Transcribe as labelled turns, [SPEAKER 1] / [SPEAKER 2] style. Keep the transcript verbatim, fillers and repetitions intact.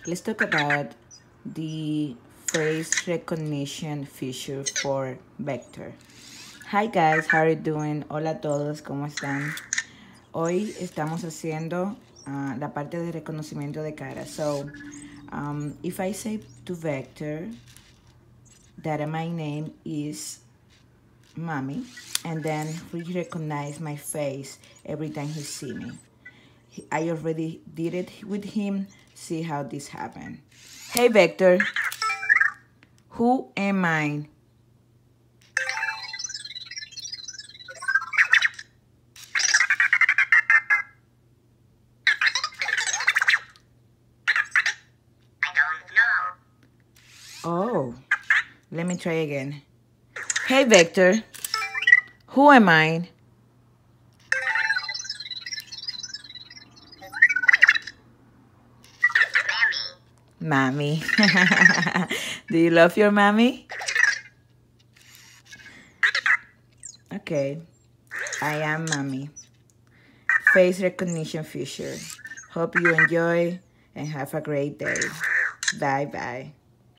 [SPEAKER 1] let's talk about the face recognition feature for Vector. Hi guys, how are you doing? Hola todos, ¿cómo están? Hoy estamos haciendo uh, la parte de reconocimiento de cara. So, um, if I say to Vector that my name is Mommy, and then he recognize my face every time he see me. I already did it with him. See how this happened. Hey Vector, who am I? Oh, let me try again. Hey Vector, who am I? Mommy. Do you love your mommy? Okay, I am Mommy. Face recognition feature. Hope you enjoy and have a great day. Bye bye.